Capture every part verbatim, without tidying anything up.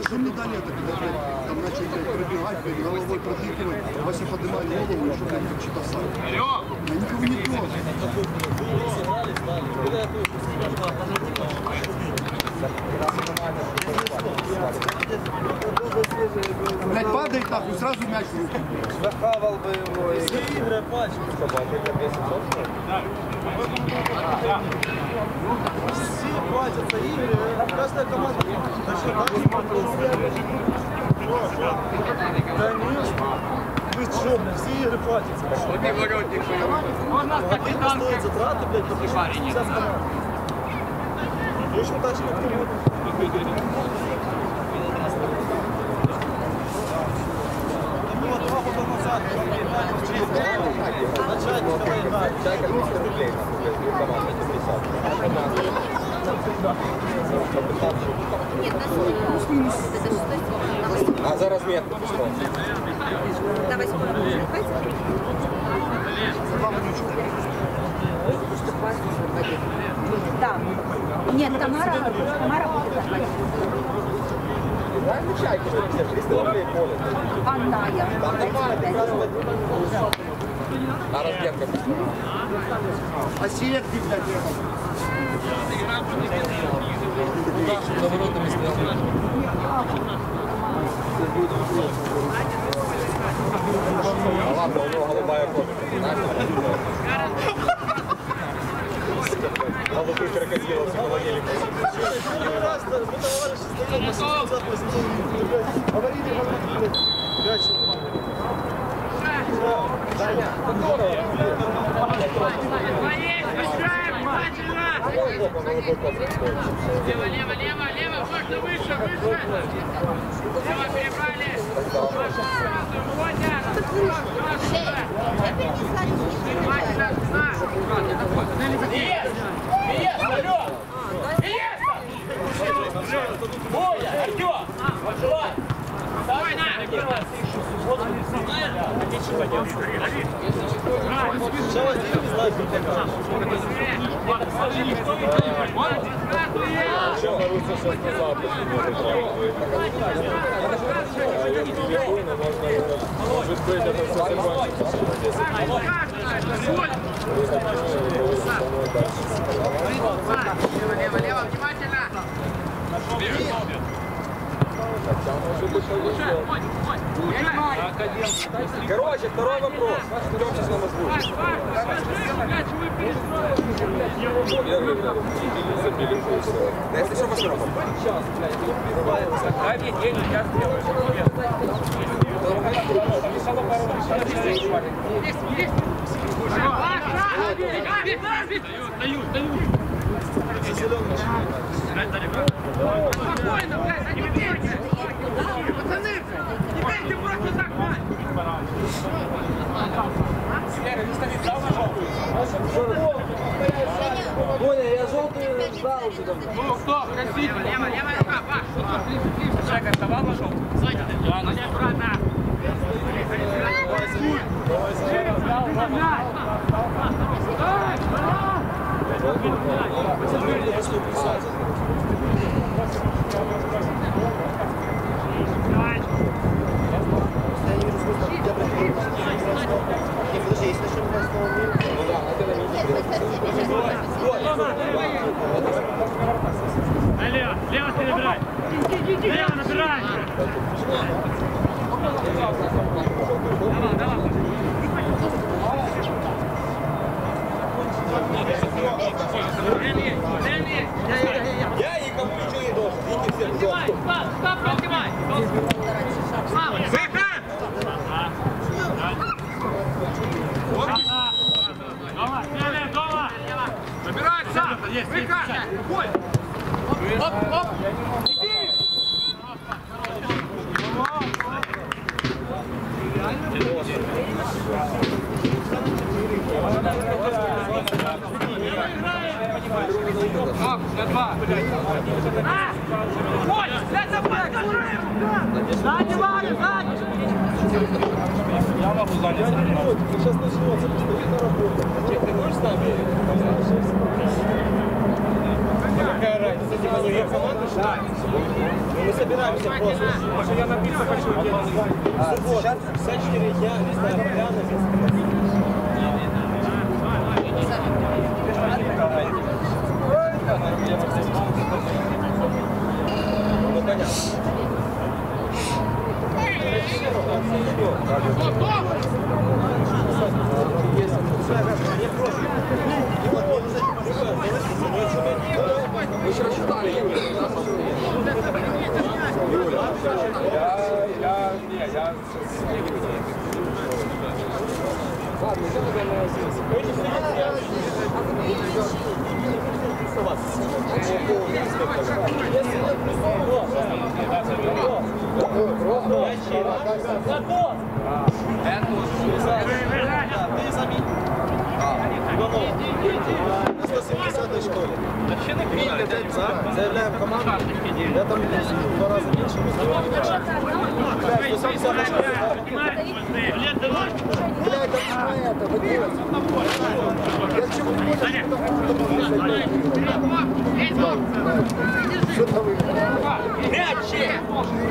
Что мне дали это, когда там начали пробегать, головой продыхивать, Вася поднимает голову, и что блядь, что-то сам. Я никого не трогал. Блядь, падает нахуй, сразу мяч в руки. Захавал бы его. Все игры пачку. Все платятся игры. Каждая команда. Конечно. Вы что, все игры платятся. Можно стоит затраты, блядь, вся команда. Точно так же, как ты. А за разметку что? На восьмой Да. Нет, Тамара, Тамара будет заплатить. Анна, я. А разметка? А Сирия где, блядь, ехал? За воротами стоял. А ладно, у него голубая кожа. А вот ты крокодила все молодели. Лево, лево, лево, лево, можно выше, выше. Лево перебрали. Есть! Есть! Алло! Есть! Боя! Артём! Пошла! Давай, на! Может быть, это все Лево, лево, внимательно! Короче, второй вопрос. Вернемся на мозгу. Если что, машина. Дай мне деньги, я сделаю. Есть, есть! Дают, дают! Спокойно, блядь, а не бейте! Пацаны, не бейте просто захват! Боня, я желтый ждал тебя. Ну, кто? Лево, лево, левая рука, Паш! Шага, вставал, пошел? Сзади, да, аккуратно! Лево, лево перебирай! Лево набирай! Давай, давай! Я никому ничего не должен. Видите, всем Стоп, стоп, разгибай! Выход! Дома, Сеня, дома! Забирается! Выход! Бой! Оп, оп! Иди! Оп, на два! Ой, это покажи! Сзади, Ваня, сзади! Я могу заняться. Сейчас начнется, постоит на работу. Ты можешь с нами? Какая разница? А, ну я команду считаю. Мы собираемся просто. Потому я напиться хочу. Суббота, шестьдесят четыре дня, не знаю, гляну. Ну, понятно. Вы же рассчитали. Я, я, не, я... Ладно, сто семидесятой школе. Заявляем команду. Я там два раза меньше. сто семидесятой школе. блядь, да что это? Вы делаете? Я к чему не понял, что вы? Мячи!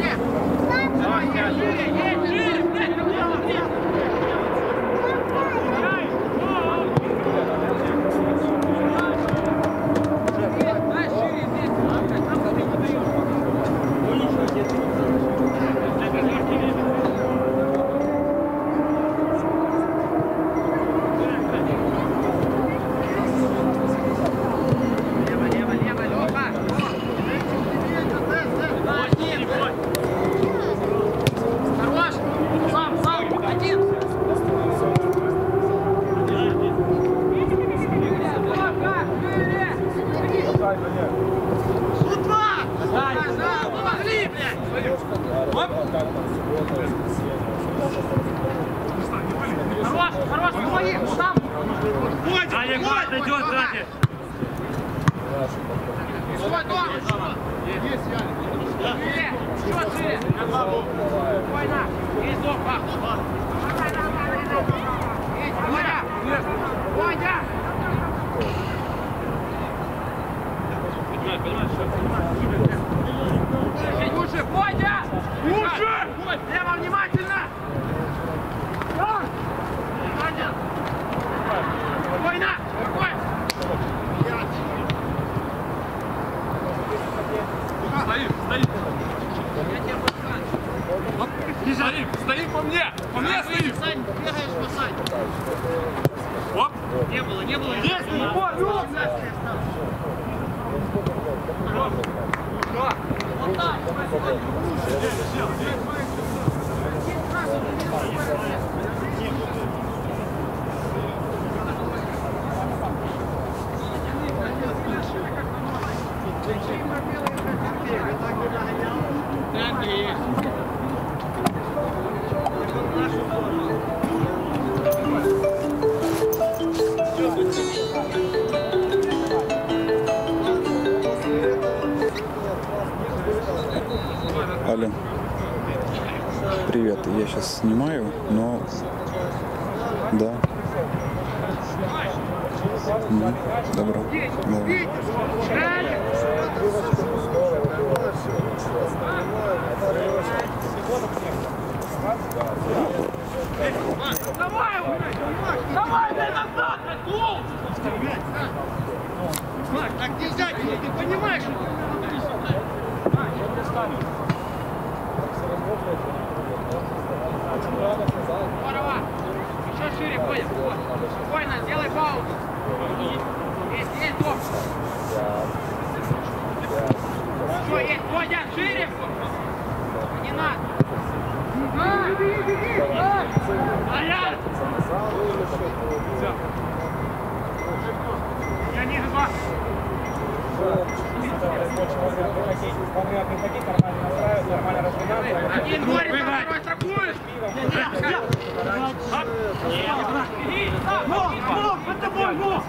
Стоим по мне! По мне стоим! Сань, бегаешь спасать! Оп! Не было, не было! Есть! Не понял! Вот так! Алло. Привет, я сейчас снимаю, но... Да. Ну, добро. Давай. Давай! Давай, дай назад! Гол! Марк, так нельзя, ты понимаешь? Здорово! Еще шире, Коля! Спокойно, сделай паузу! Есть, есть, Дом! Что, есть, Коля, шире! Не надо! А, иди, иди, иди! Стоять! Я ниже два! Один борется, второй страхует! Ног, ног, под тобой, ног!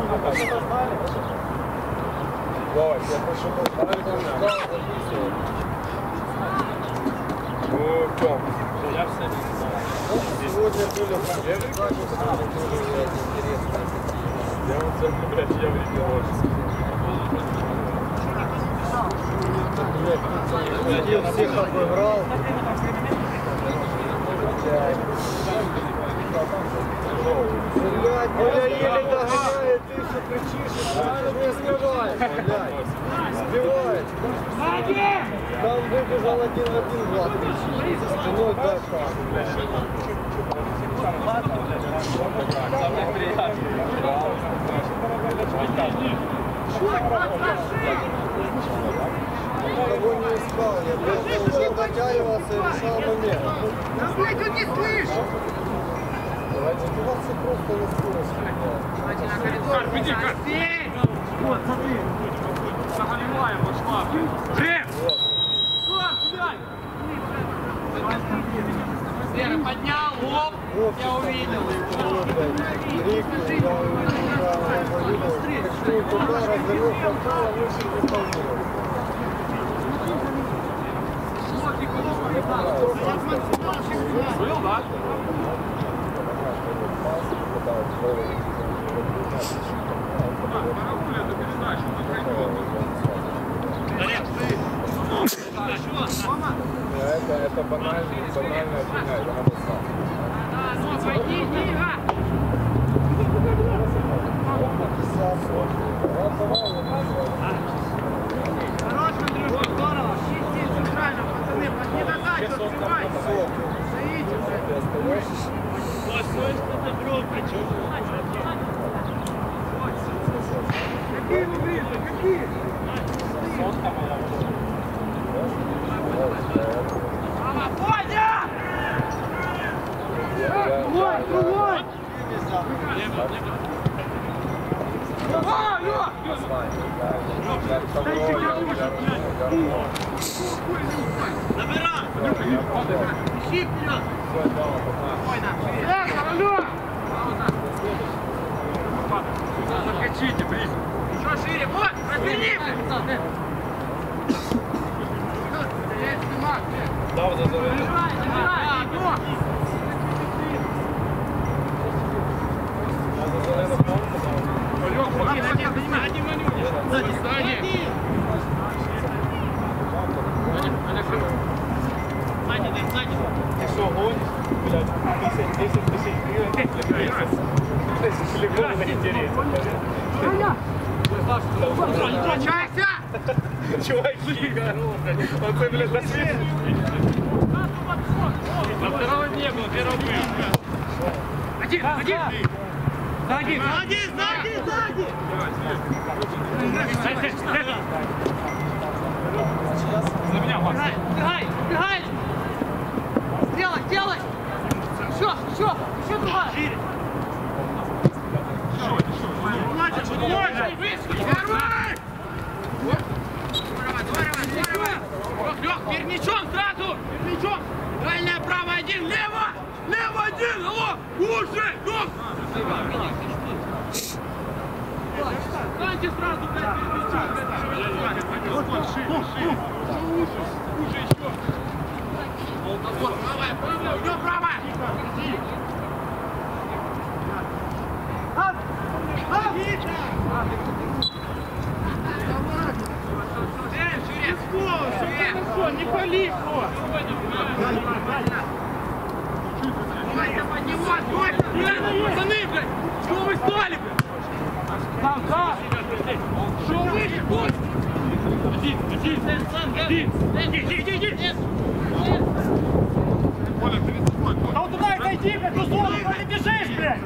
Вова, я прошу поставить. Ну, Тём, я все сегодня были проверки. Я вот сегодня, блядь, я видел. Я всех обыграл. Блядь, я еле догоняю, ты еще кричишь, правильно не успеваешь, блядь. Сбивает. Там выбежал один в один, Влад кричит. За спиной дай шаг. Никого не искал, я просто уже дотягивался и решал момент. Да блядь, он не слышит! Давайте деваться просто на скорость. Давайте на коридор. Иди, как? Вот, смотри. Заголевая пошла. Жив! Вера, поднял, оп, я увидел. Рик, я увидел. Хочу туда, развернул сначала, лучше не стал. Был, да? Это, это банально, банальная фигня, это надо сам. Ну, пойди, Дига! Хорош, Андрюшка, здорово! Чисти центрально, пацаны, подни назад, не открывай! Стоите, блядь! Какие вы, какие? Мама, Бодя! Другой, другой! Набирай! Ищи вперед! Спокойно! Алло! Закачите, ближе! Еще шире! Вот! Разверни! Да, вот это. Забирай! Забирай! Один манюня! Сзади! Сзади! Сзади, дай, сзади! Ты что, гонишь? Блядь, десять, десять тысяч гривен для крейсов. Тысяч легко не интересно. Включайся! Чуваки, он ты, блядь, на свет. На второго не было, первого был. Один, один! Сзади, сзади, сзади, сзади! За меня, Макс! Убегай, убегай! Сделай, делай! Еще, еще, еще другая! Шире! Еще, еще! Вышли! Первый! Здорово, здорово, здорово! Лех, перничом сразу! Перничом! Дальняя правая один, лево! Лево один! Алло! Уши! Лех! Станьте сразу, блядь, перничом! Шире, шире! Уши еще! Правая, правая! У него правая! Хорошо, не пали его! Давайте поднимать! Пацаны, блядь! Что вы стали, блядь? Там, да! Что выше, пусть! Иди, иди! Иди! Иди, иди, иди! Коля, перед тобой, Коля! Да вот туда и зайди, блядь! Ну зону, куда ты бежишь, блядь?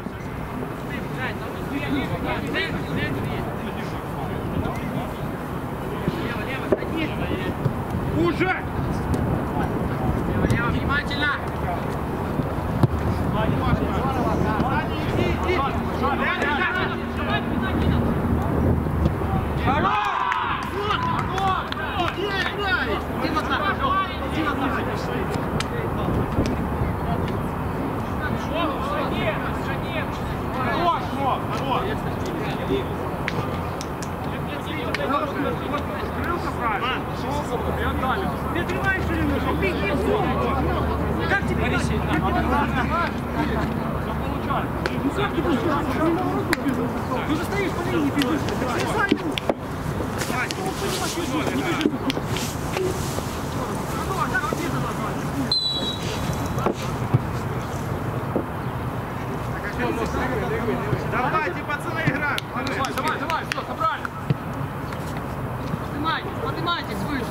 Уже! Лево, лево, внимательно! Иди, иди! Хорош, хорош! Скрылся правильно. И отдали. Ты открываешь или нет? Беги в зону. Как тебе дальше? Все получается. Ну как ты будешь? Ты же стоишь по линии, бежишь. Слезай, ну. Давай, не бежи. Давайте, пацаны, играем. Давай, давай, давай, все, собрали. Поднимайтесь, поднимайтесь выше.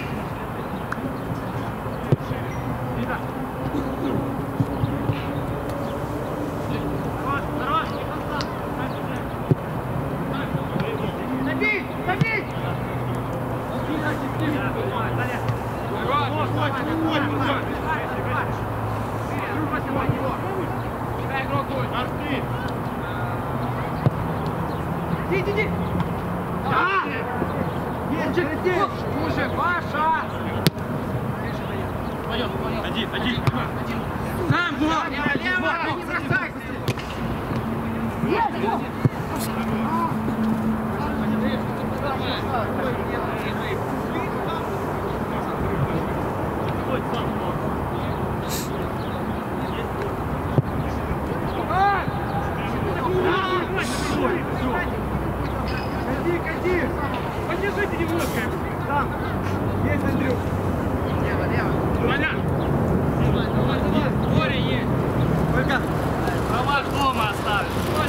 Забей, забей! Иди, иди! Да! Уже, Паша! Один, один. Сам, вот! Лево! Не бросай! Кати, кати! Подержите немножко. Там. Есть, Андрюх. Лево, лево! Понятно. Море есть! Только права дома оставь.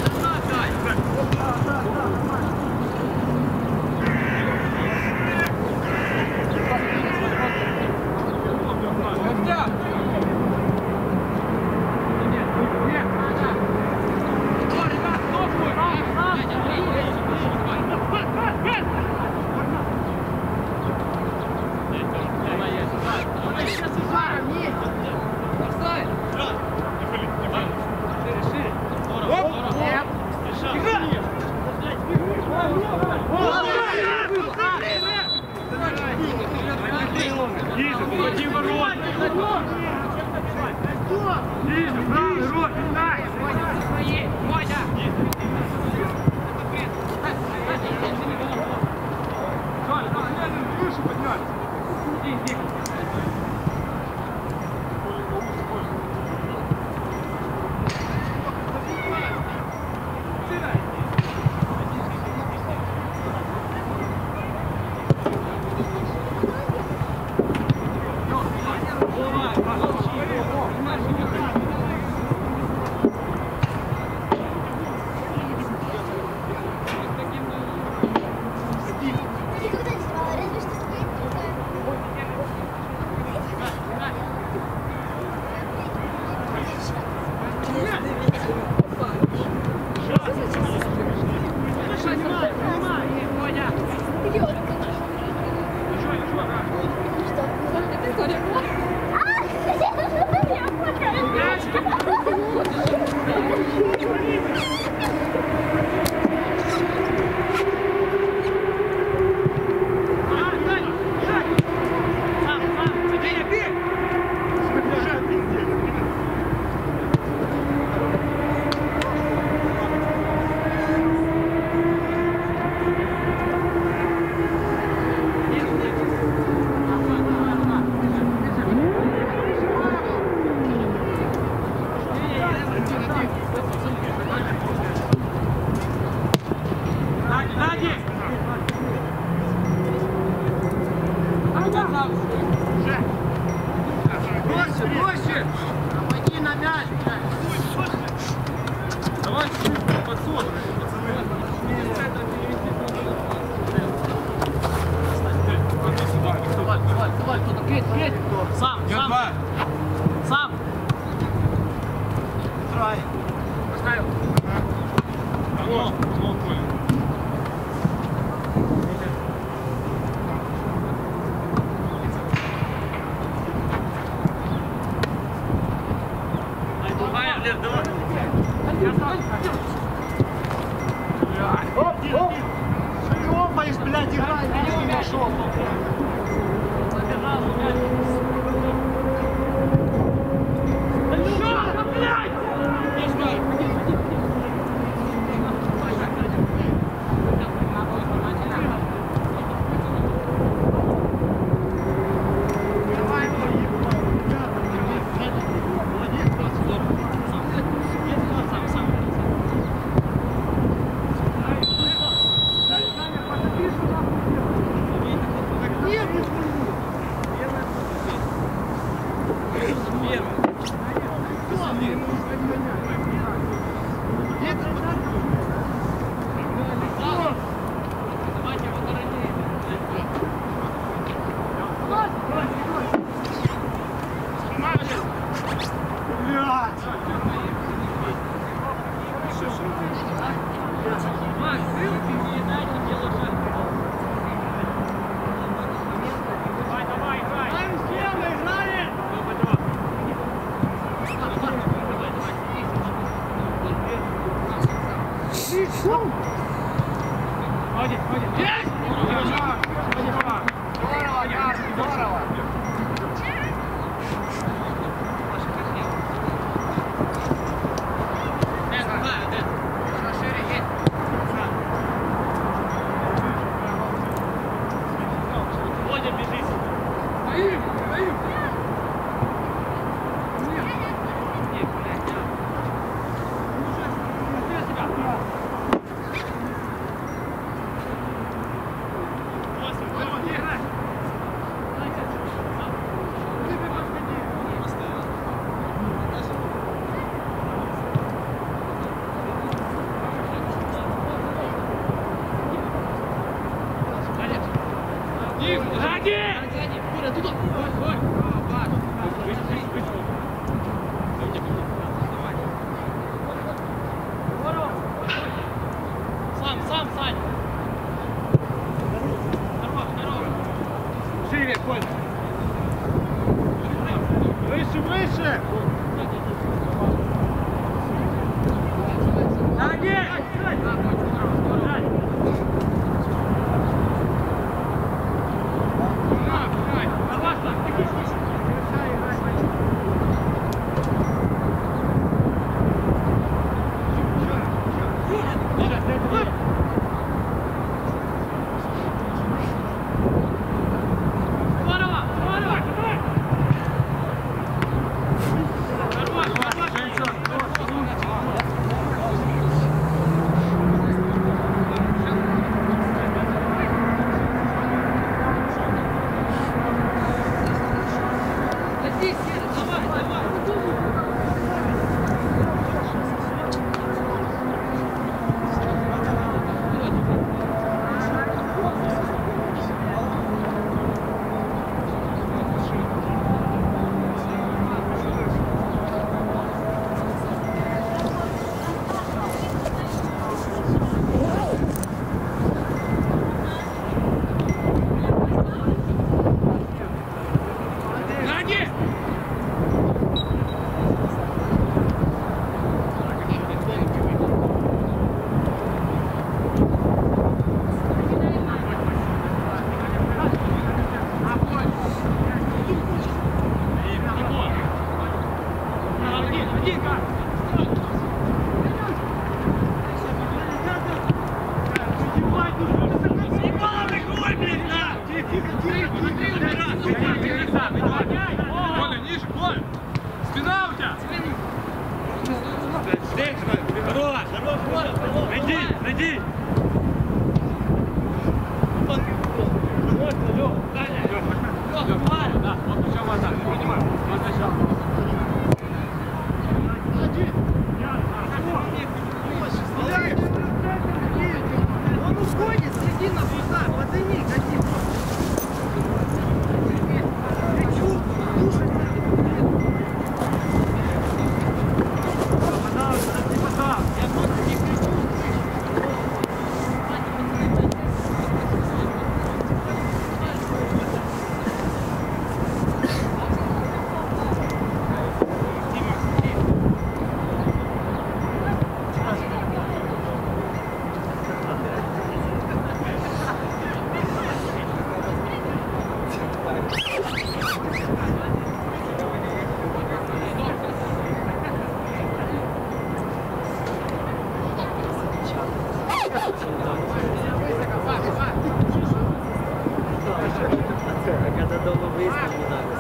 Ниже, уходи в ворот. Ниже, правый рот, дай. Свои! Водя! Жаль, давай, выше поднять. Иди, иди. Проще, проще! Пойди на мяч! Давай подсот, пацаны. Давай, давай, давай, кто-то, Кеть, Кеть! Сам, сам! Сам! Трай. Поставил! Алло, алло, Коля. Оп, оп. Шопаешь, блядь, играй. Не шопал. Есть! Здорово, Яр, здорово! Сам, сам, Сань! Здорово, здорово! Шире, Коль! Выше, выше! Ноги! Коля, ниже, Коля! Спина у тебя! Здесь, здорово! Здорово! Найди, найди! Вот, Лёх, Даня! Лёх, Лёх, да, вот сначала вот так, принимай, вот сначала. Он уходит, сиди на футбол, подними, гони. Когда дома выяснить не надо.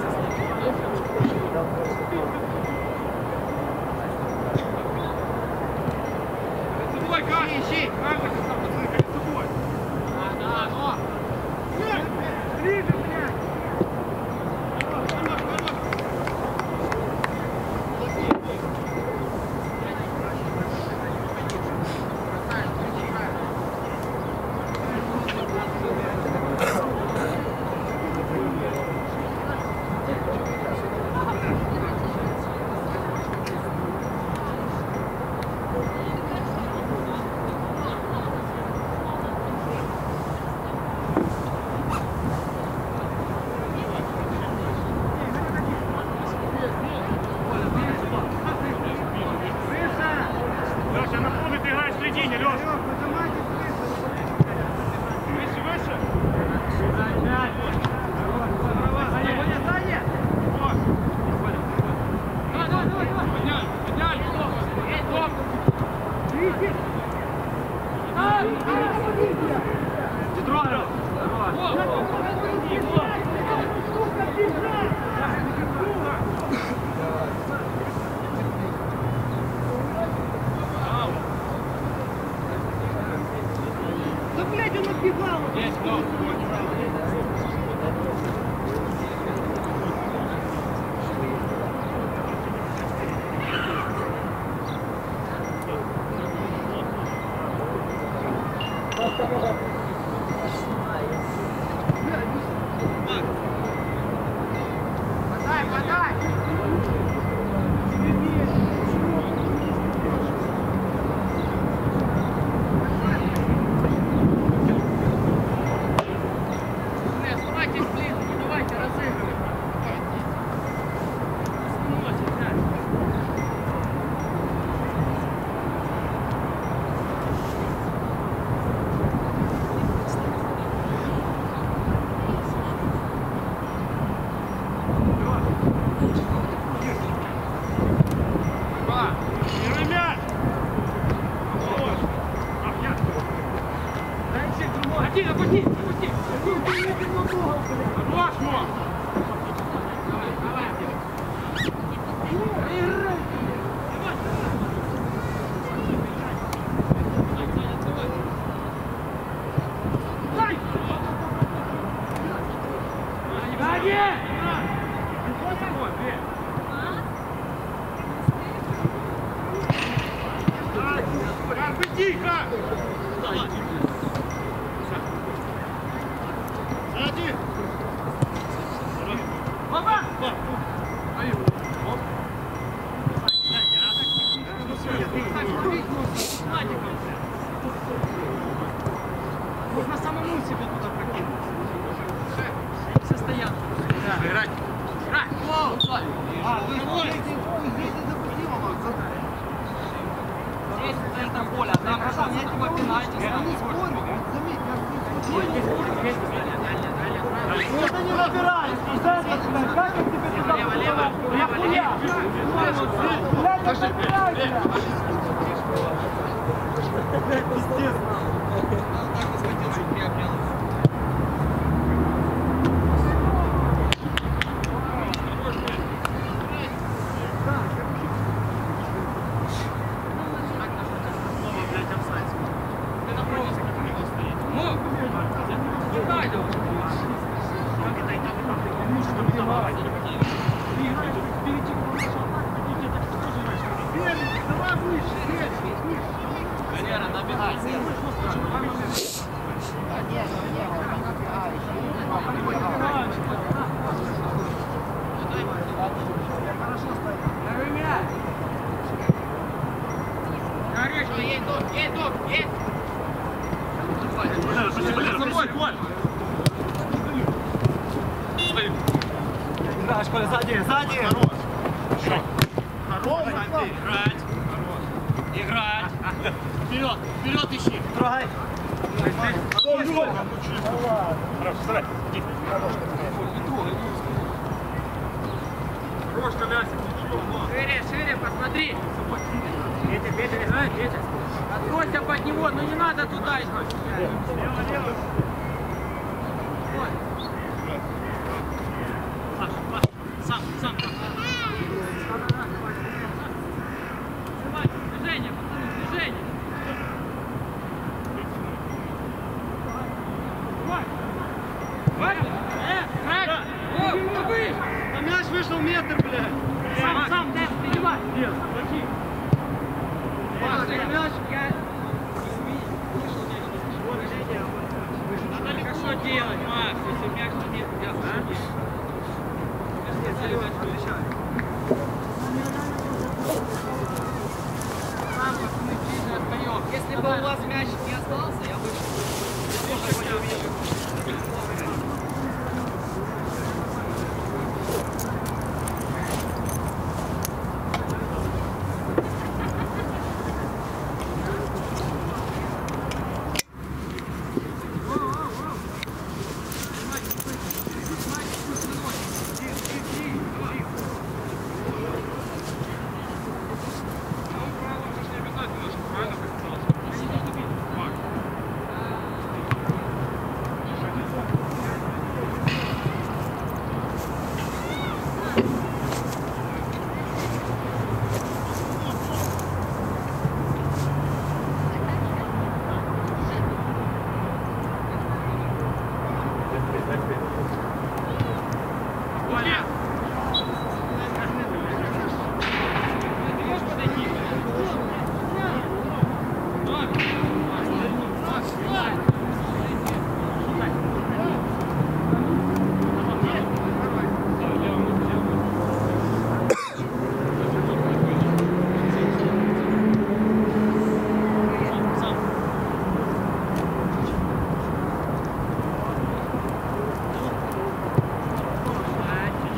Тобой, как? Ищи! Как же там перед тобой? Да, да, но! Ближе, блядь! Хорош, хорош, хорош! Да, блядь, он отбегал! Есть, ну. Подай, подай! Не, оставайтесь ближе, не давайте разыгрывать. Сносит, да. Первый мяч! Один, опусти, опусти. Хорош, Мон! Давай, давай. Дай! Сзади! Как бы тихо! Сзади! Опа! Можно самому себе туда прокинуть. Все стоят. Играть! Играй! А, ты давай! Здесь центр поля, там хорошо, я тебя пенальти Это не набирай! Как он тебе туда? Лево, лево, лево, лево. Блядь, не набирай! Пиздец! Ну, кидай давай. Давай выше, выше! Валера, набегай. Хорошо, есть дом, есть дом, есть. Играй, Коля, сзади, сзади! Хорош! Играть. Играть. Вперед, вперед ищи. Трогай! Хорошо, старай. Крошка, Лясик, ничего, но. Шире, шире, посмотри. Ветер, ветер, ветер, ветер. Откройся под него, но не надо туда идти. Лево, лево. Сам, сам. Движение, пацаны, движение. На мяч вышел метр, блядь. Сам, сам, Дэв, переливай. Нет, заплати. Мяч, я... Надо хорошо делать, Макс, если мяч не делать, я хорошо делать. Если мяч получает. Сам, пацаны, чисто отпоем. Если бы у вас мяч не остался, я бы... Я тоже его не увидел.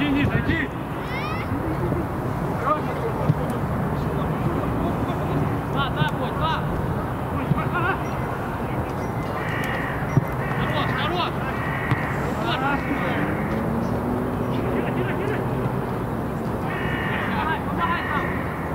Зайди, зайди! Два, два, бой, два! Хорош, хорош! Помогай, помогай там!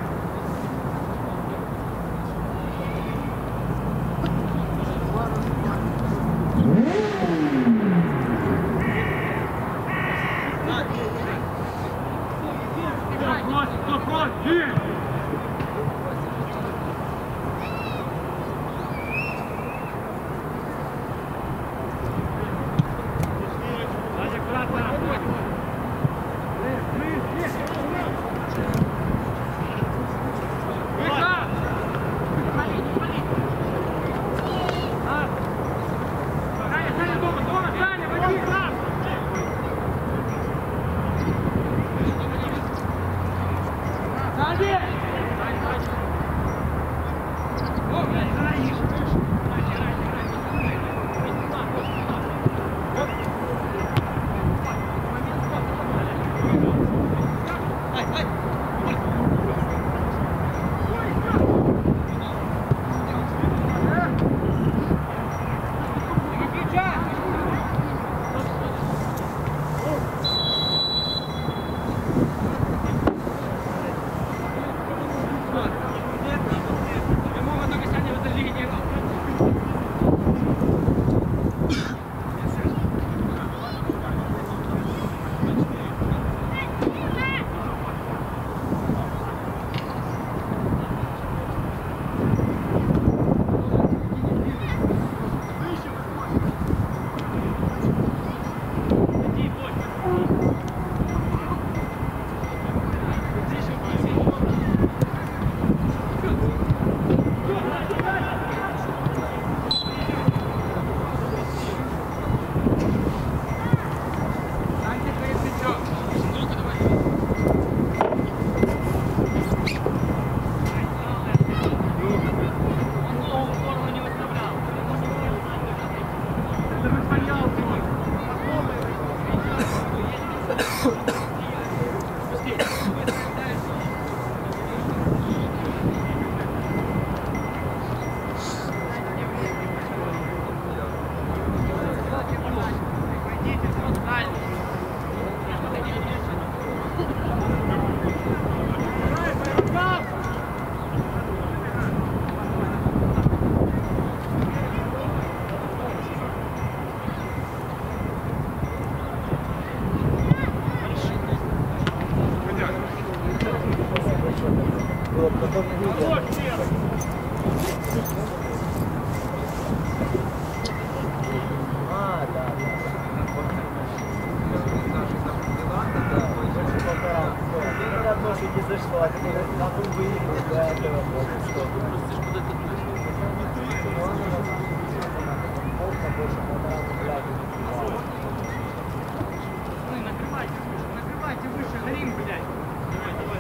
Накрывайте, накрывайте выше, горим, блядь. Давай, давай,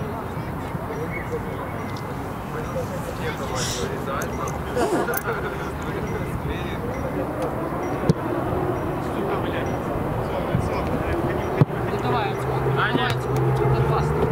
ну давай, давай, это классно.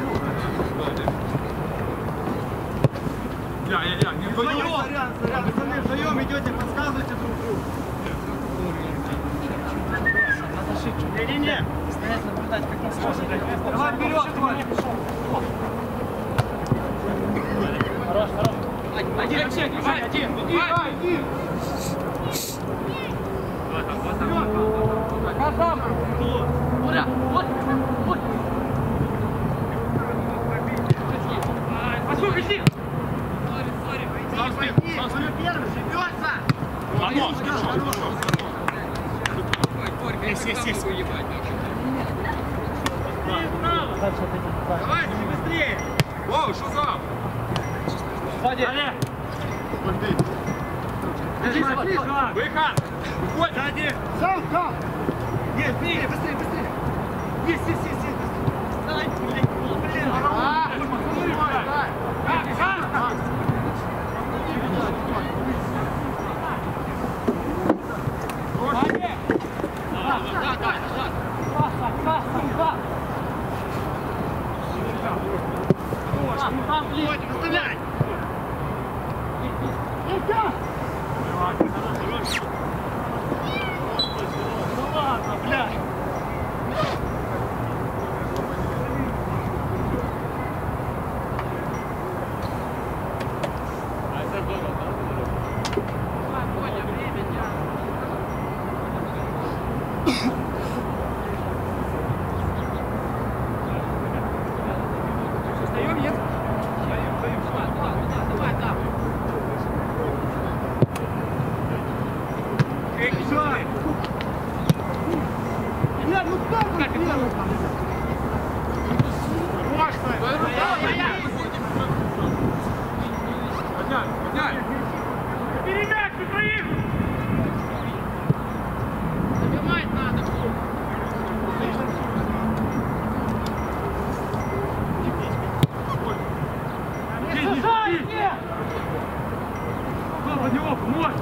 Я, я, я, не вдвоем. Сорян, сорян. Не-не-не. Стоять, наблюдать, как он сможет. Давай вперед, Ваня. Хорош, хорош. Один, один, один, один. Один. Казам. Ура, вот, вот. Послушай, Стив. Сори, сори. Сам Стив, сам Стив. Первый, живется. Ладно, есть, есть, есть. Давай, быстрее. Воу, что за? Сзади. Выход. Выходь. Сзади. Сам, сам! Есть, быстрее, быстрее, быстрее. Есть, есть, есть, есть. Давай, блин, блин. А, как, как? Да, да, да. Паса, паса, паса. Там, блин, оставляй. Ну ладно, блядь. Передачу твоих! Нажимать надо. Не сажайте! Под него, мой!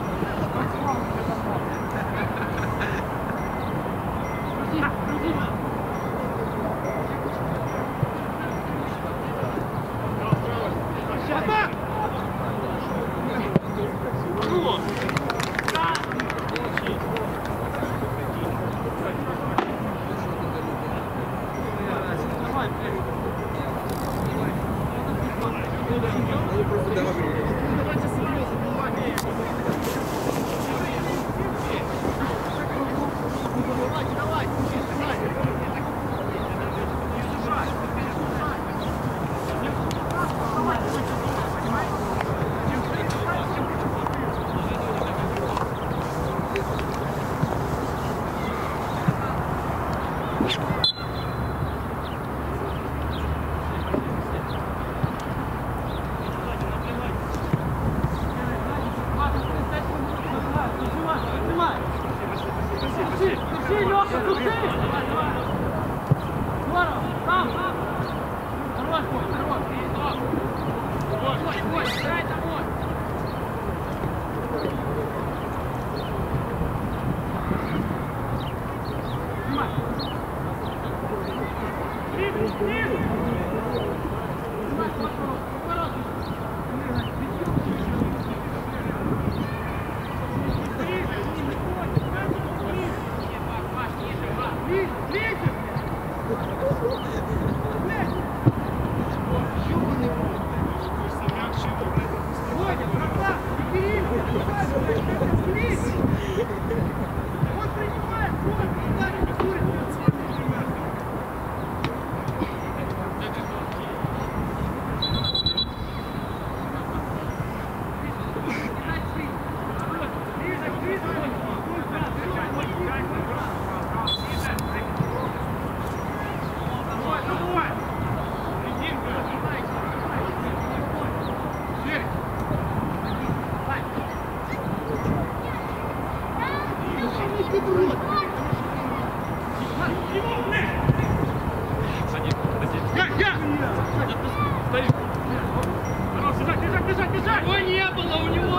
Его не было, у него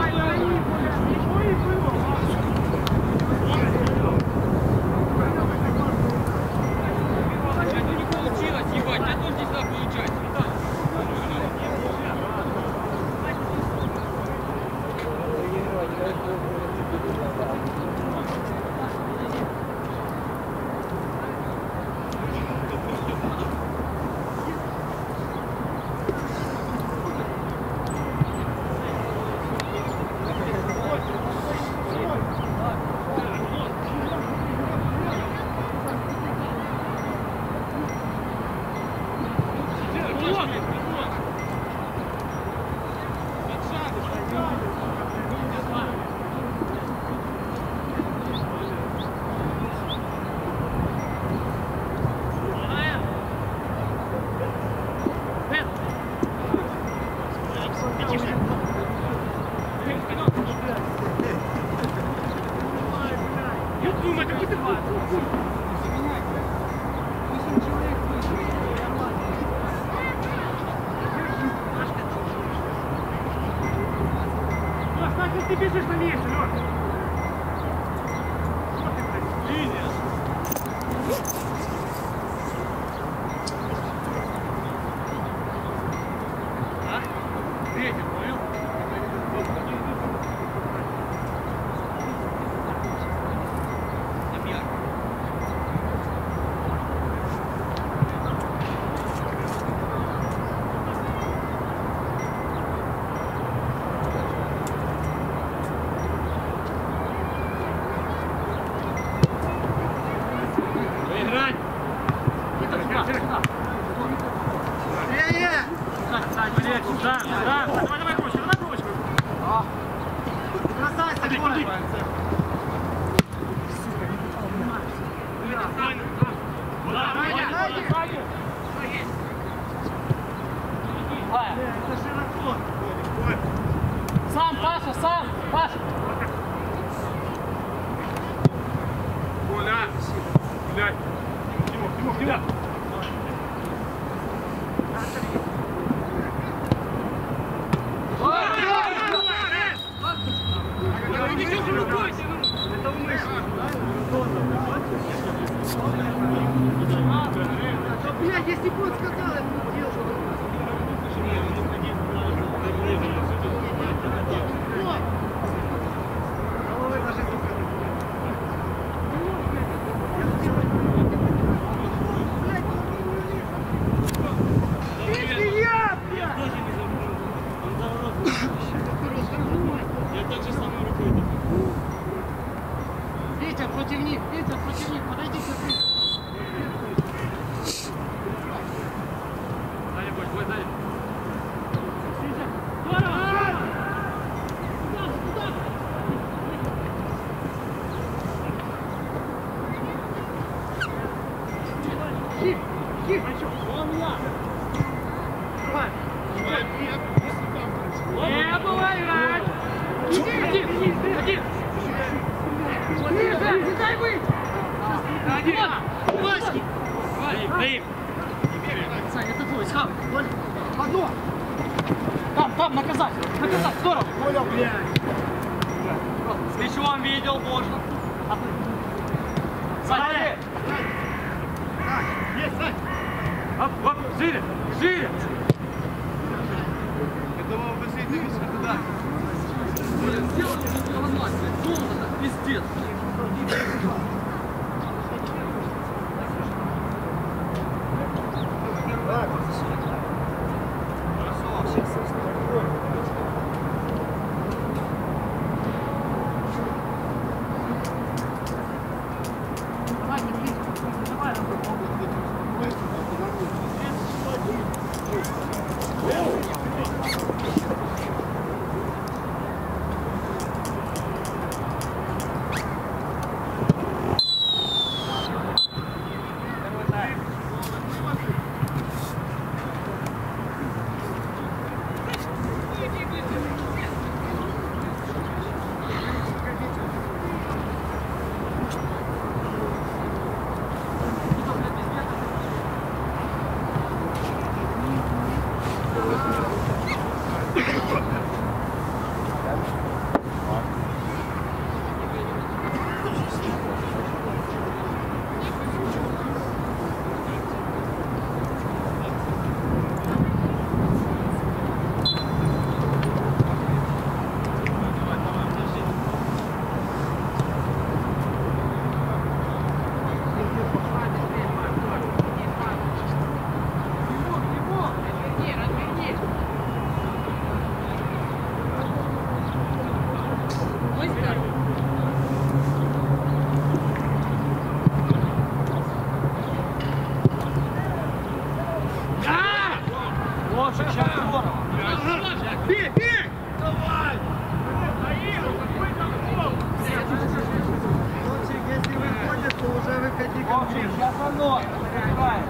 не получилось, ебать, а тут нельзя получать. Ты бежишь на месте, Лёша! Линия! А? Ветер, понял? Да, да, давай, давай ручку, давай ручку. Красавица, давай. Сам, Паша, сам, Паша. Коля, блядь. Тимур, Тимур, Тимур. Блядь, если бы он сказал, я бы не делал. Головой даже не Витя, против них, Витя, против них, подойди к ним. Сзади будь, будь сзади. Здорово! Хип, хип, он меня. Давай. Не бывает! Иди, один, один. Ниже, дай быть! Один! Васьки! Даим! Сань, это твой, схавай! Одно! Там, там, наказать! Наказать, здорово! Понял, блядь! С мячом видел, можно! Сань! Есть, Сань! Оп, оп, шире! Шире! Я думал, вы шире, ты видишь, куда? Сделал, что ломать, золото, пиздец! Вовчик, сейчас здорово. Бей, бей! Давай! Если выходит, то уже выходи ко Вовчик, мне. сейчас оно. Играй.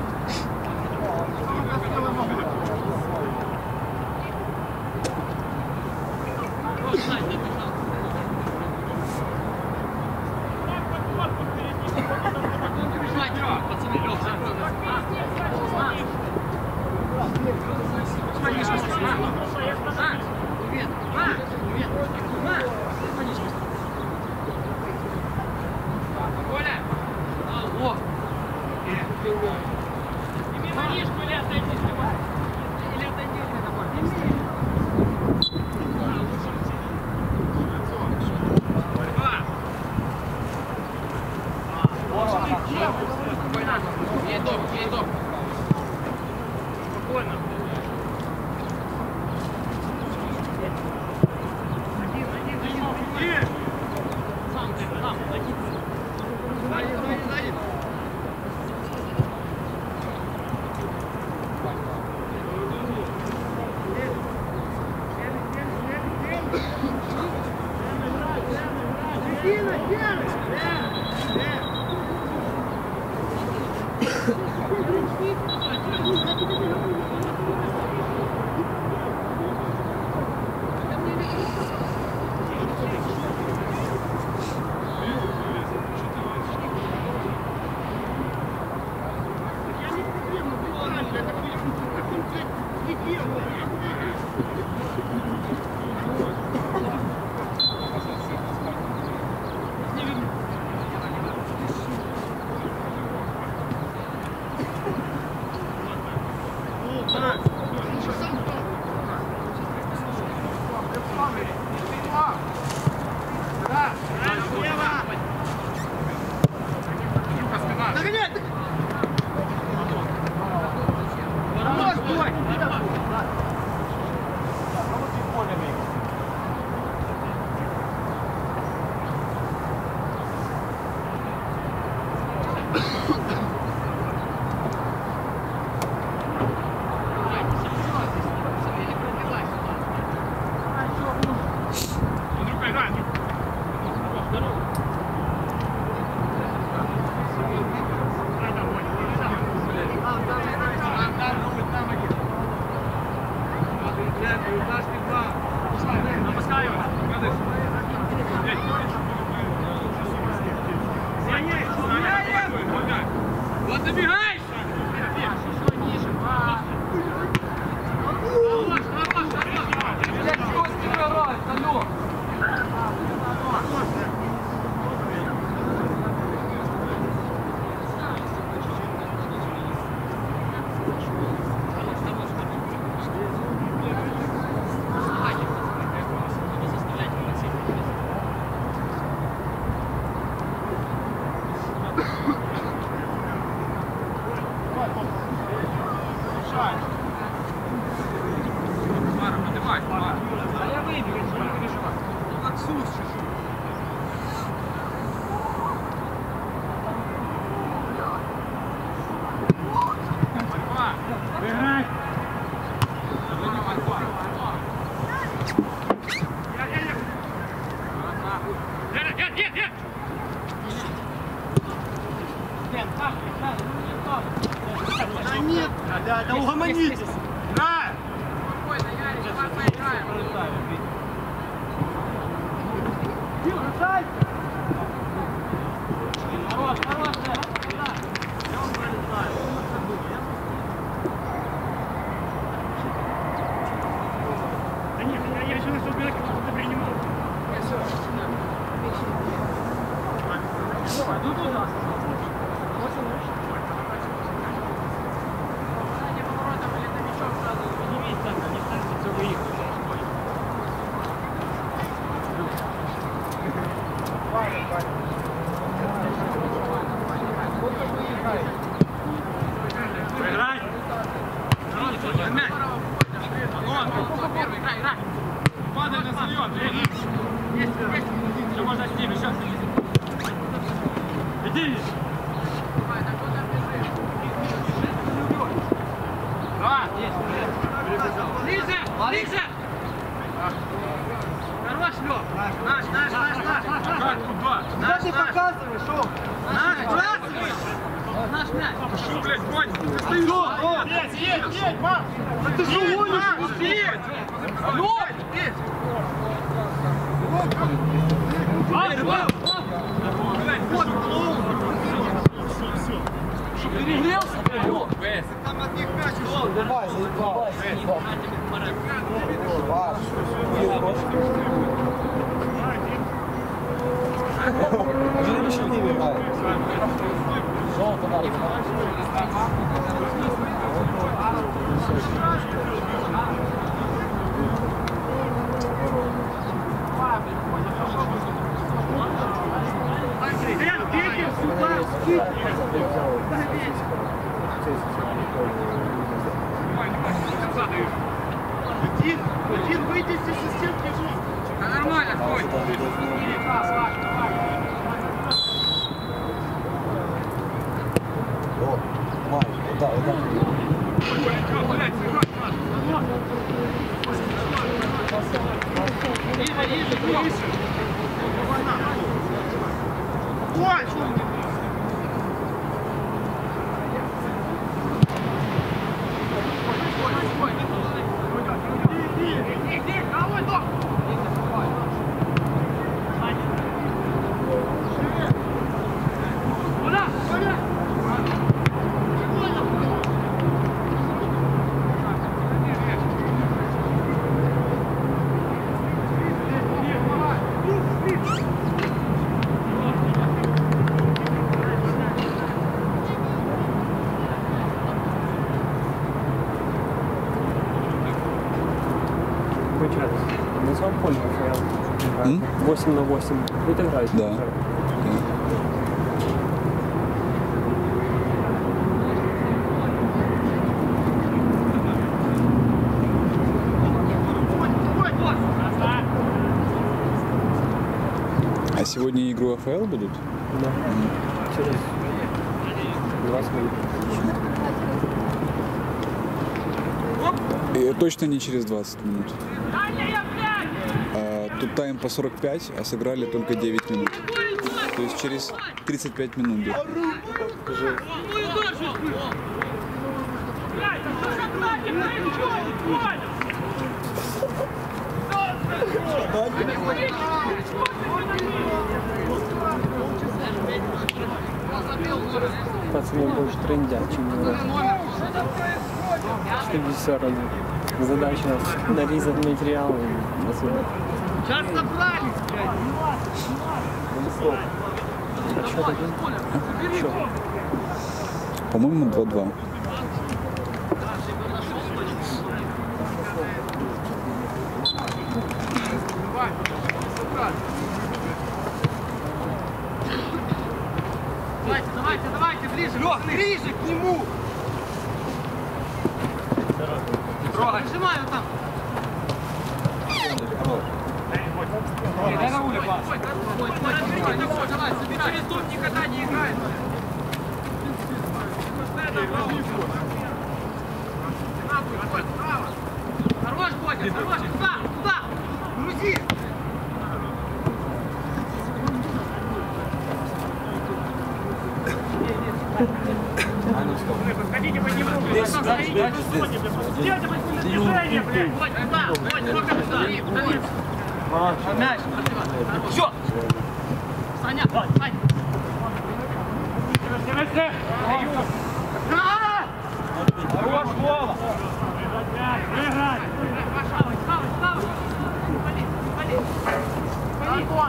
Вот забегай! Да, да угомонитесь! Да! Спокойно, Ярик, давай поиграем. Хорош, хорош, да. Да нет, я еще начал убирать, как будто принимал. Пойду туда. Играй! Мяч! Первый, играй, играй! Падай на сольет! Все можно с ним, еще. Иди! Ближе, ближе! Хорош, Лёв! Наш, наш, наш, наш! Как куда? Куда ты показываешь, шо? Наш, бросай! Наш мяч! Что, блядь, Вань, ты стоишь? Едь, едь, едь, Маш! Да ты же гонишь, успеть! Ну! Ай, рыбак! Блядь, вот! Что, перегрелся? Там от них мяч ушел. Давай, заебал. Паш, Уже не шути играет. Желтый надо. Один, один выйдите из системки. Да нормально, ходь! О, Май, да, да. Ниже, ниже, ниже! Ой! На самом поле М? восемь на восемь. Будет играть? Да. А сегодня игру АФЛ будут? Да. Через двадцать минут. И точно не через двадцать минут. А, тут тайм по сорок пять, а сыграли только девять минут. То есть через тридцать пять минут будет. Пацаны больше трендят, чем играть. Что без все равно. Задача нарезать материал и отсюда. Сейчас собрались, А что такое? Что? По-моему, два-два. Давайте, давайте, давайте, ближе, Лёх, ближе к нему! Трогай, нажимай вот там! Дай на улице, пас! Давай, собирай! Переступ никогда не играет! Хорош, Бодя, хорош! Туда, туда! Грузи! Подходите по нему, блядь. Делайте движение, блядь. Туда, Бодя, рука туда! Мяч! Все! Саня, Саня! Хорош, Вова! Выиграть! Правый, правый, правый! Вали, вали! Антон!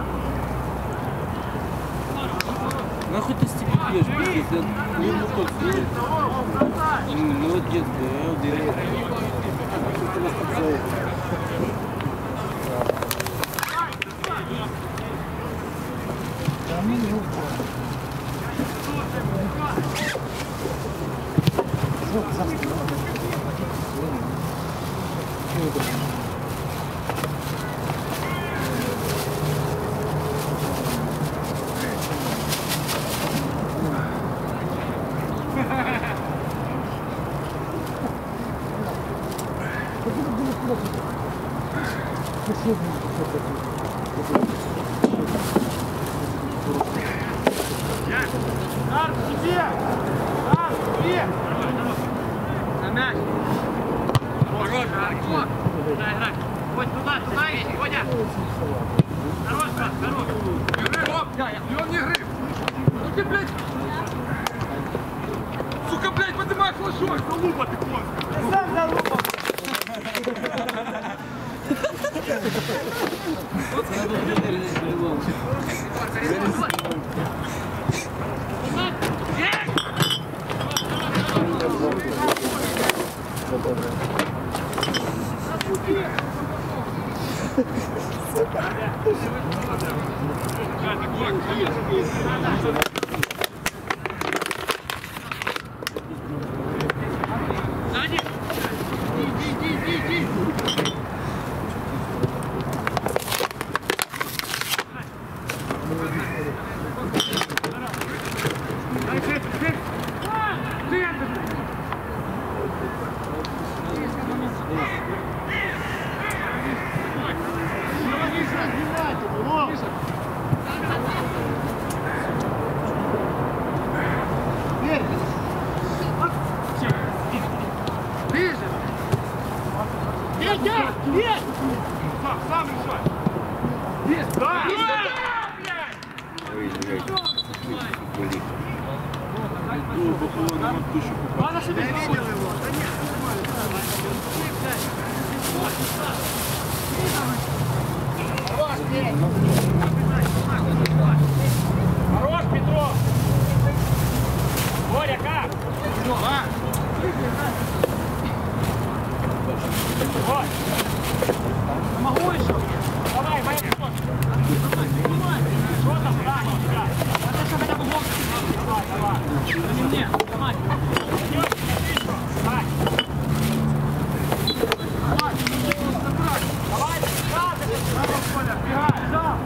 Нахуй ты степи бьешь, блядь, это не муток стоит. Молодец, да, убирай. Дар, тебе! Дар, тебе! На мяч! Хорош, хорош! Играй, играй! Ходь туда, туда иди, Водя! Хорош, брат, хорош! Не гриб, оп! Леон, не гриб! Ну ты, блядь! Сука, блядь, поднимай флажок! Залупа ты, класс! Ты сам залупа! Сзади! Иди, иди, иди, иди! Сам решай! Есть! Да! Надо себе видел его! Да нет! Хорош, Петров! Боря, как? А? Вот! Могу еще? Давай, моя что? Что там? Да, да. Надо еще хотя бы блок. Давай, давай. Не мне, давай. Идет, отлично. Давай. Давай, давай, давай, бегай, да.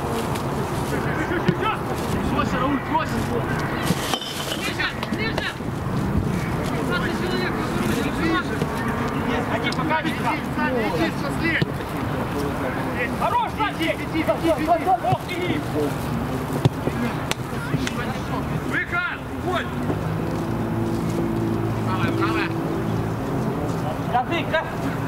Ниже, ниже! Выход! Путь! Правая, правая! Язык, да?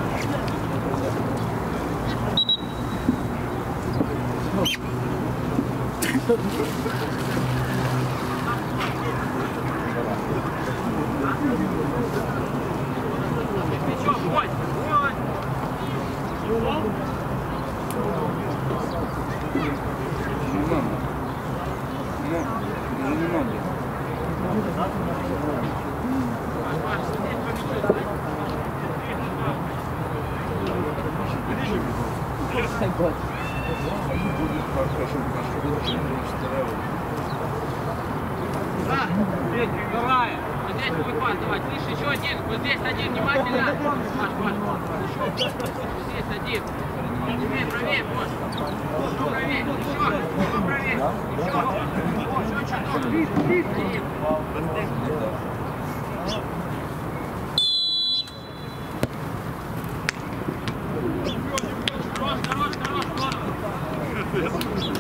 Плечо, бой! Бой! Не надо. Да, Петя, вторая. Вот здесь выхват, давай. Слышь, еще один. Вот здесь один, внимательно. Маш, Маш, еще. Вот здесь один. Правее, правее, Маш. Еще правее, еще. Еще правее. Еще. Еще чуть-чуть. Хорош, хорош, хорош, здорово.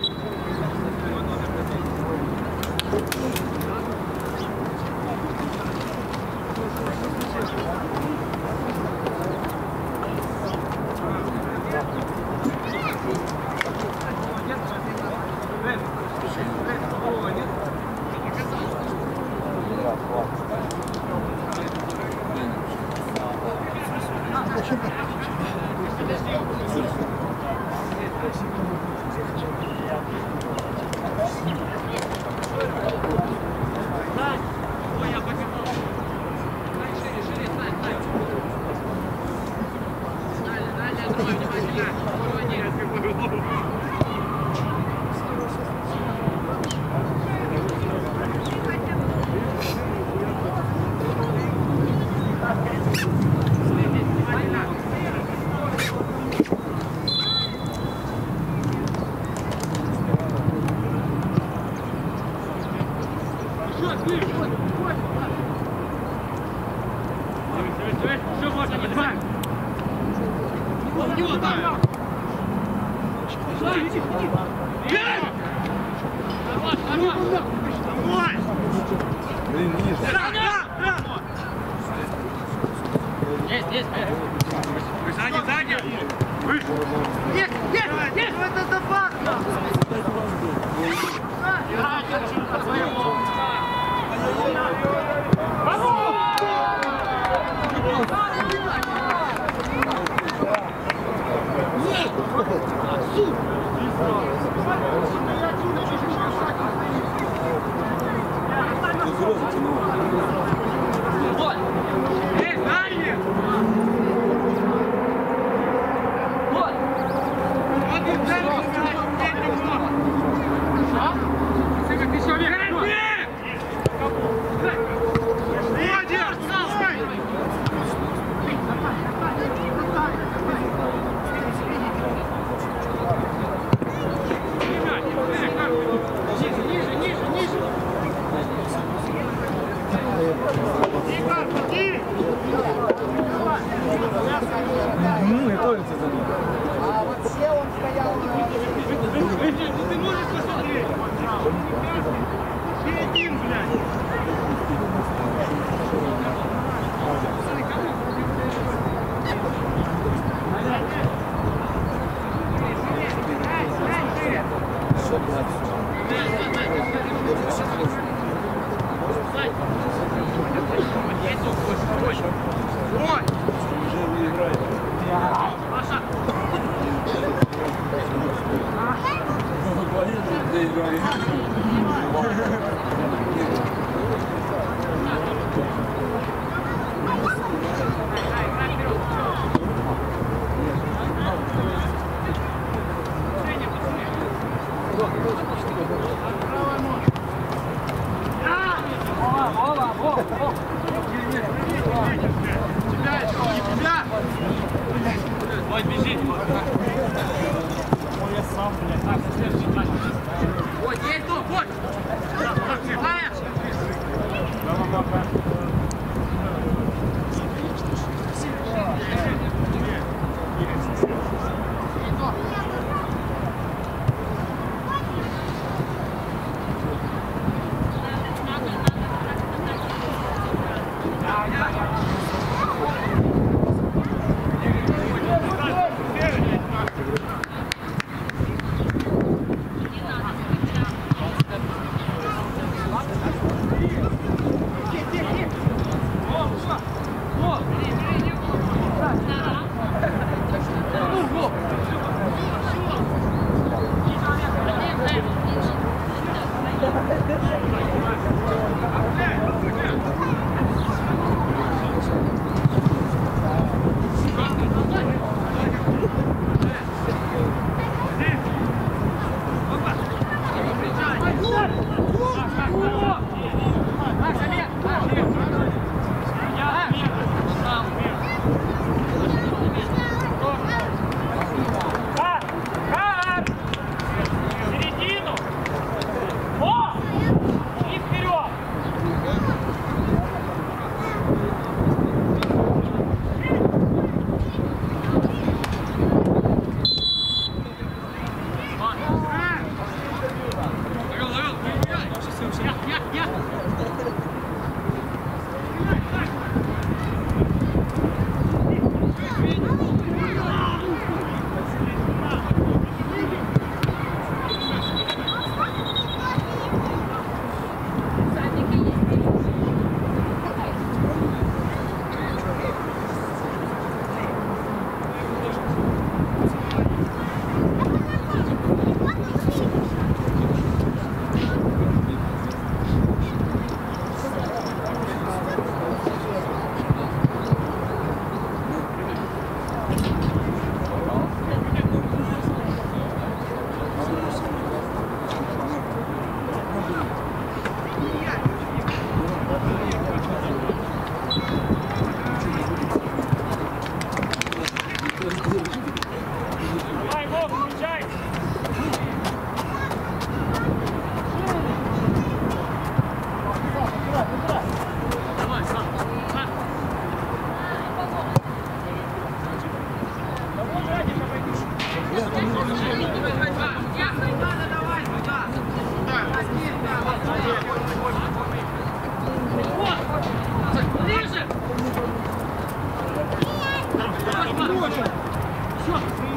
Есть, есть, вы сзади, сзади! Вы! Есть, есть, есть! Это запасно! Вот! Есть, дальний! Вот! Вот и дальний! А? Ты как еще вверх! Молодец! Ниже, ниже, ниже, ниже! Ну, и тоится за ним. А вот все он стоял. Ты можешь посмотреть? Ты один, блядь! Ой! Маша! Ой, бежит! Ой, я сам, блядь. Так, следующий матч. Вот, есть тут, вот! Знаешь?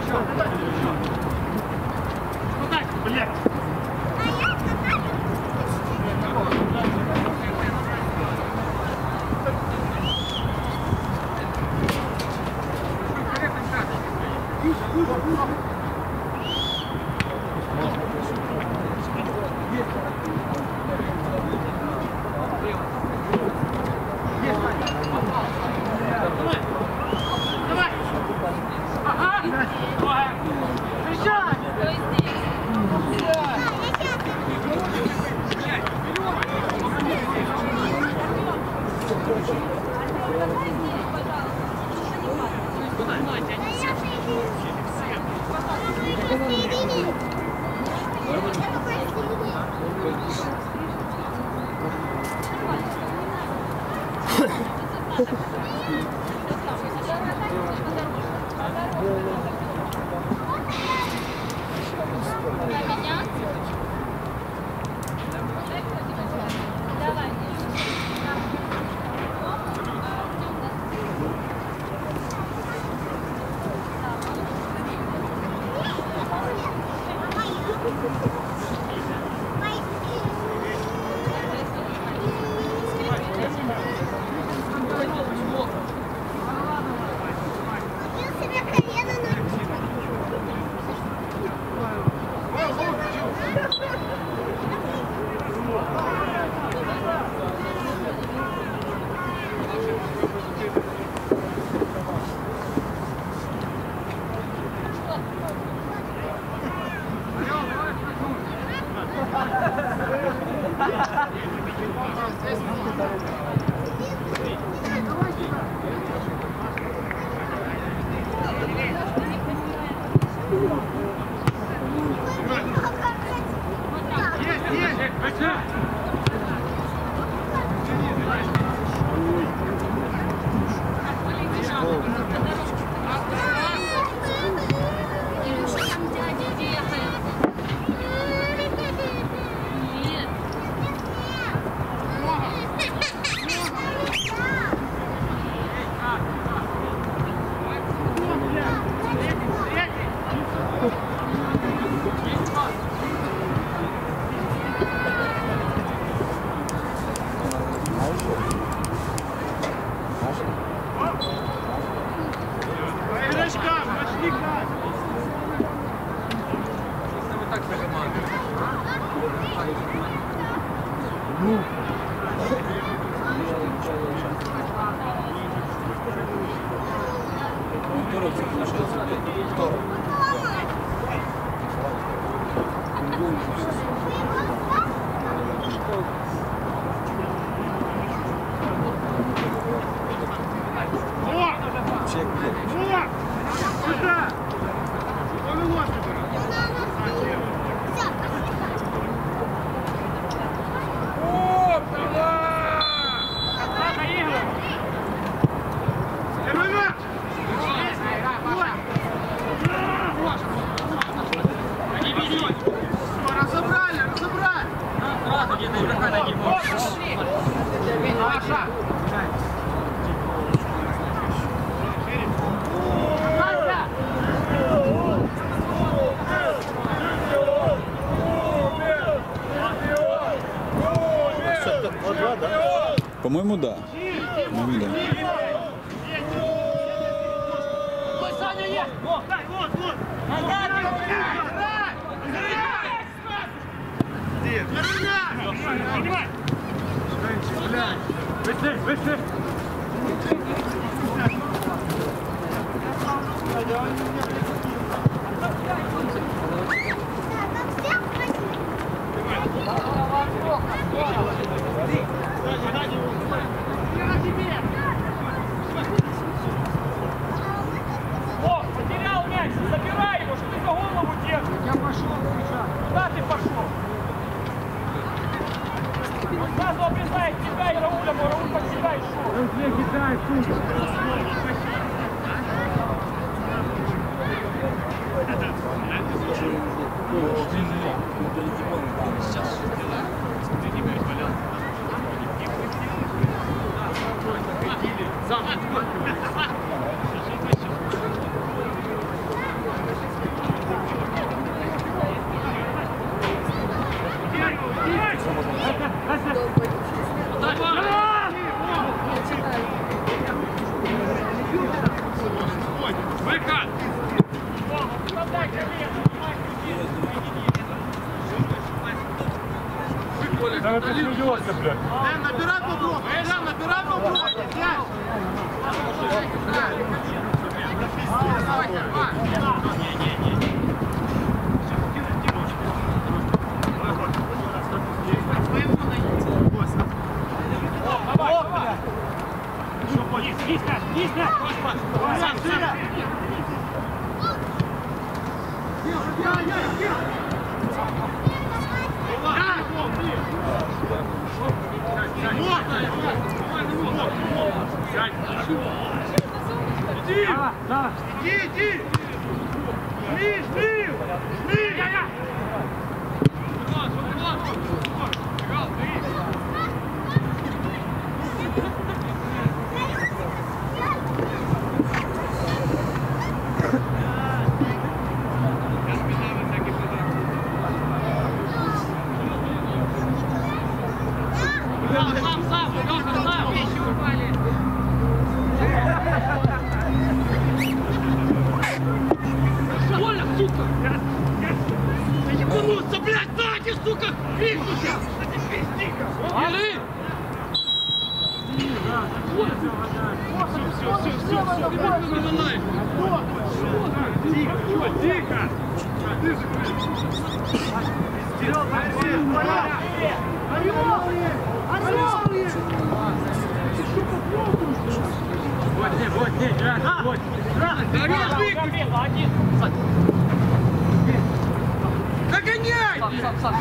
Блядь! Давай! Ага! Встречай! По-моему, да. По-моему, да. Саня есть! Вот, вот, вот! Быстрее, быстрее! О, потерял мяч, забирай его, что ты за голову держишь? Я пошел, куда ты пошел? Он сразу обрезает тебя и Рауля, но Рауль под себя и шел. Он тебе кидает тут. Успокойся, блядь. Дэн, набирай попробуй. Дэн, набирай попробуй. Пять. Иди! Иди, иди! Жми, жми! Жми! Сам, сам, Лёха, сам, вещи упали. Больно, сука! Я ебанулся, блядь, сзади, сука! Крикнуся! Али! Все, все, все, все, Тихо, тихо! Вот, вот, вот, вот. Догоняй! Сам, сам, сам.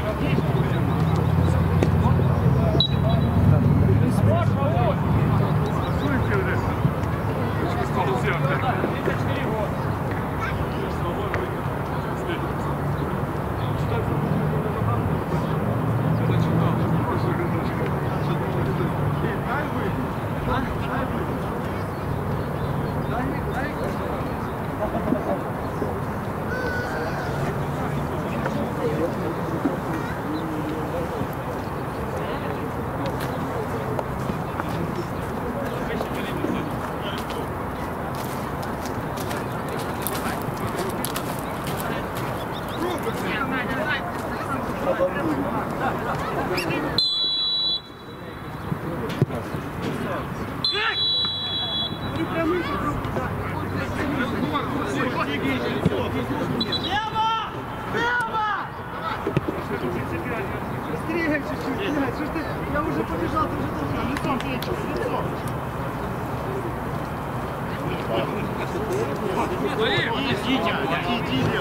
Быстрее чуть-чуть, блядь, что ж ты, я уже побежал, ты уже должен, лицом печь, лицом. Идите, блядь, идите.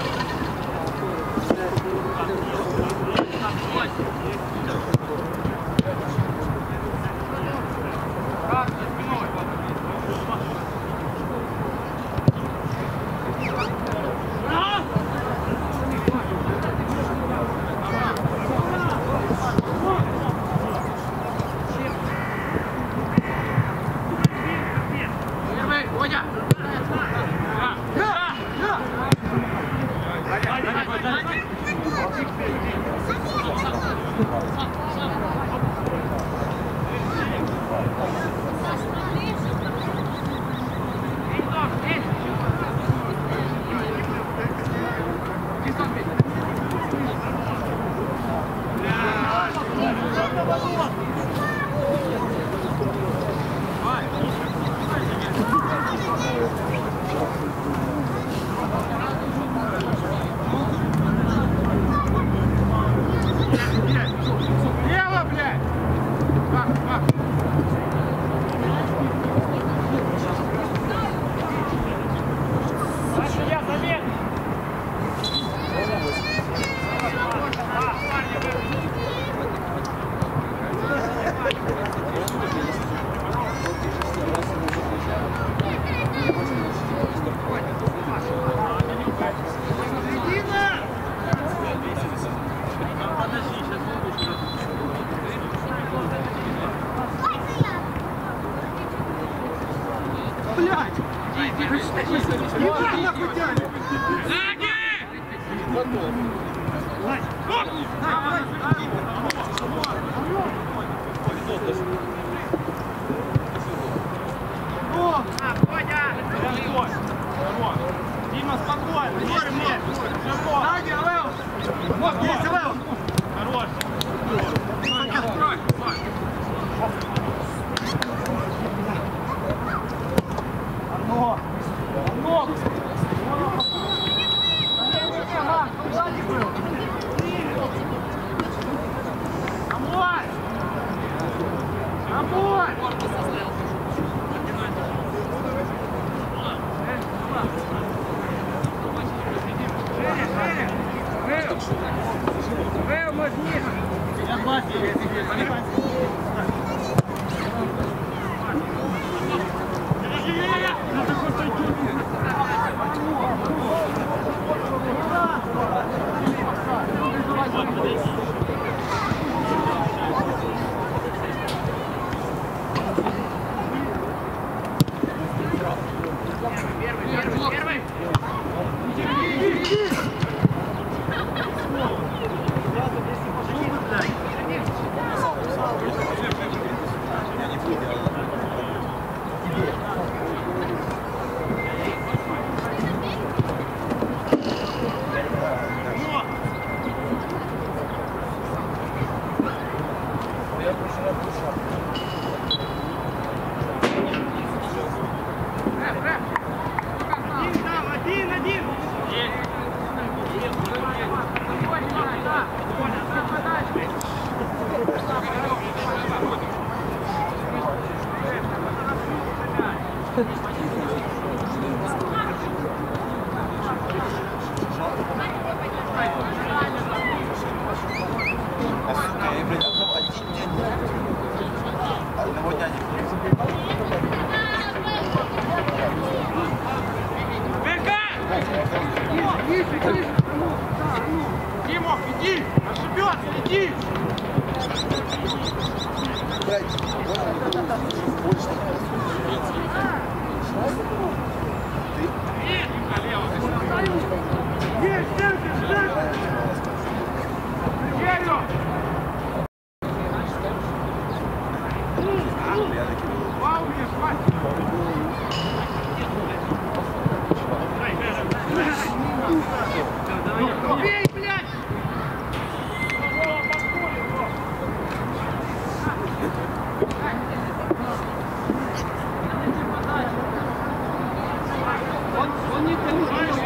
Лево, блядь! Бах, бах! Дальше я, замер! Блядь! Ебать нахуй тянет! Дима, спокойно. Сзади, Лео! Вот, есть, Лео! Хорош. Димов, иди! Ошибется, иди! Убей, блядь! Он, он не понимает.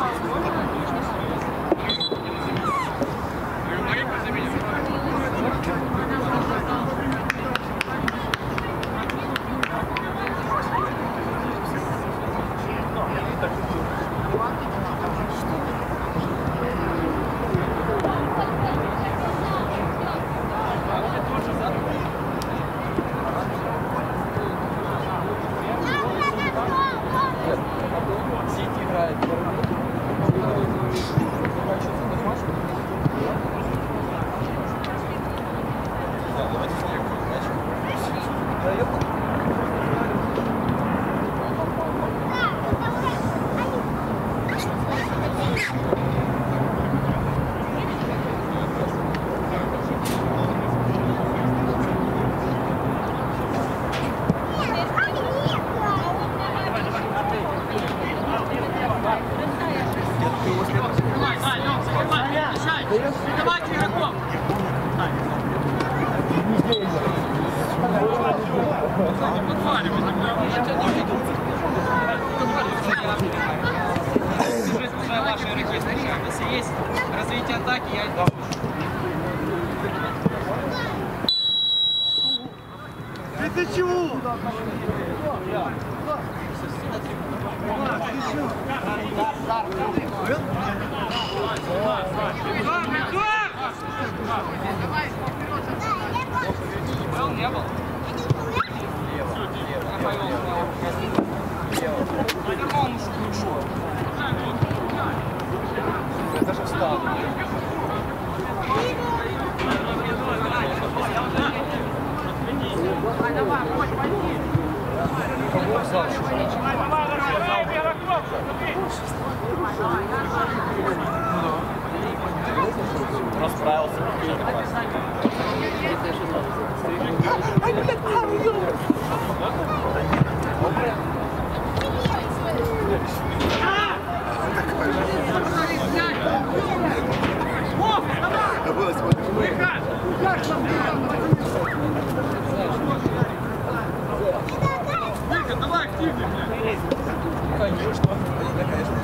Давайте игроков! Если есть развитие атаки, я... Ты чего? Был, не был? Он ушел. Я даже встал. Давай, давай, Коль, пойди. Расправился. Давай активнее, блядь. Конечно. Да, конечно.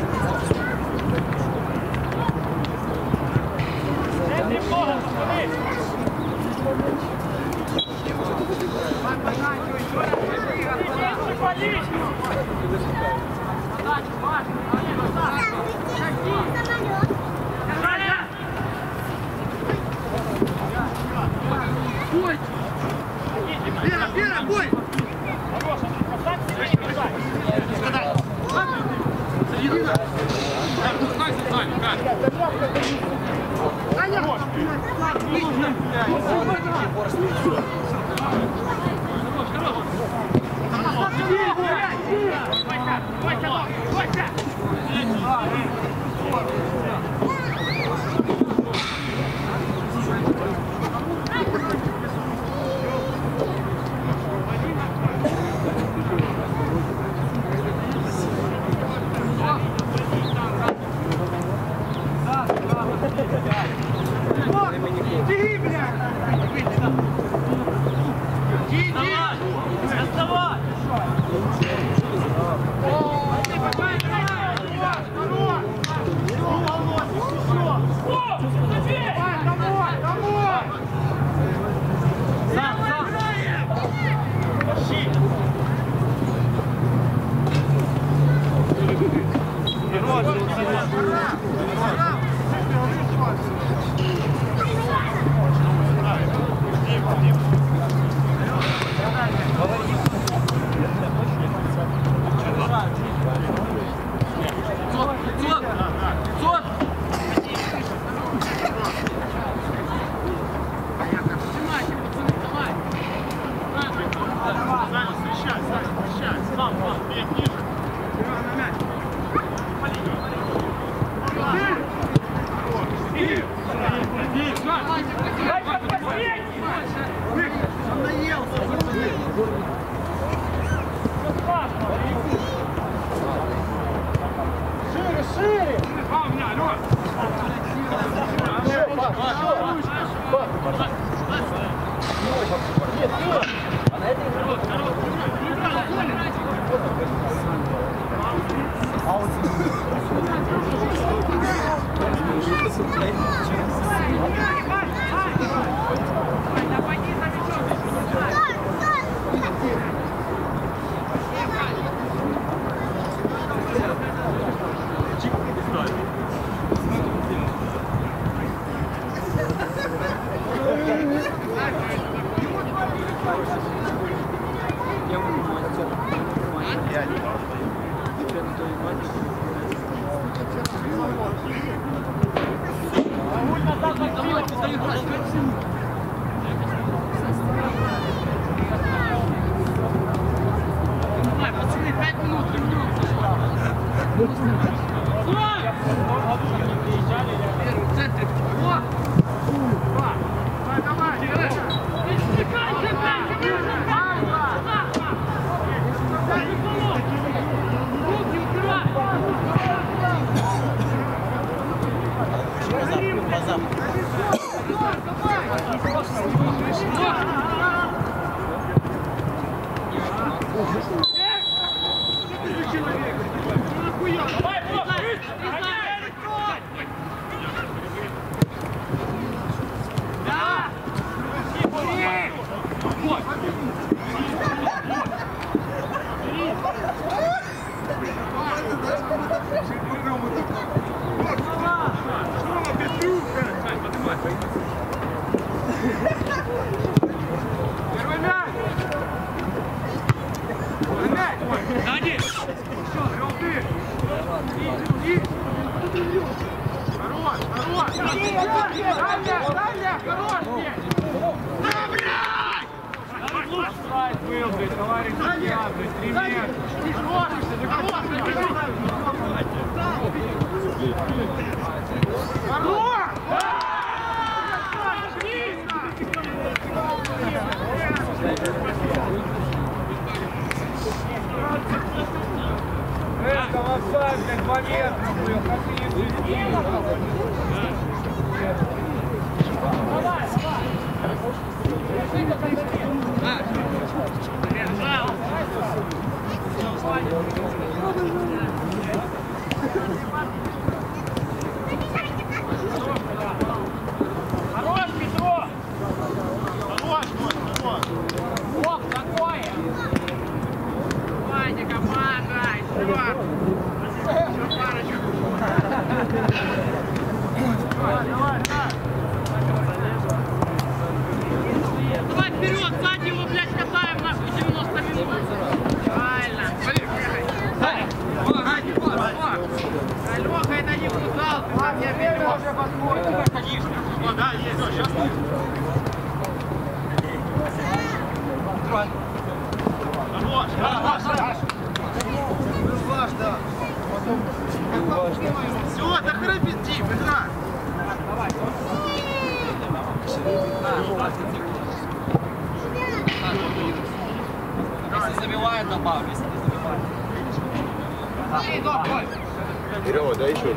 Давай вперед, сзади его, блядь, катаем нахуй девяносто минут. Правильно. Давай, давай. Все, да храпит, Дим, играй. Если забивает, добавь. Если не забивает. Серега, дай еще.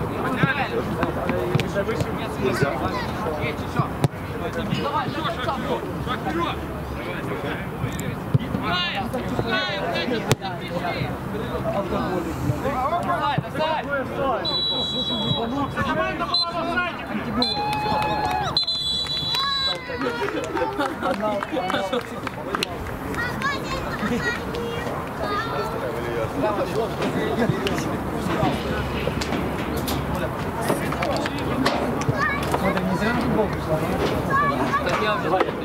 Давай, шо, шо, шо, шо, вперед! Давай, давай, давай, давай! Команда была в офсайде! Смотри, не зря на футбол пришла, нет? Так я уже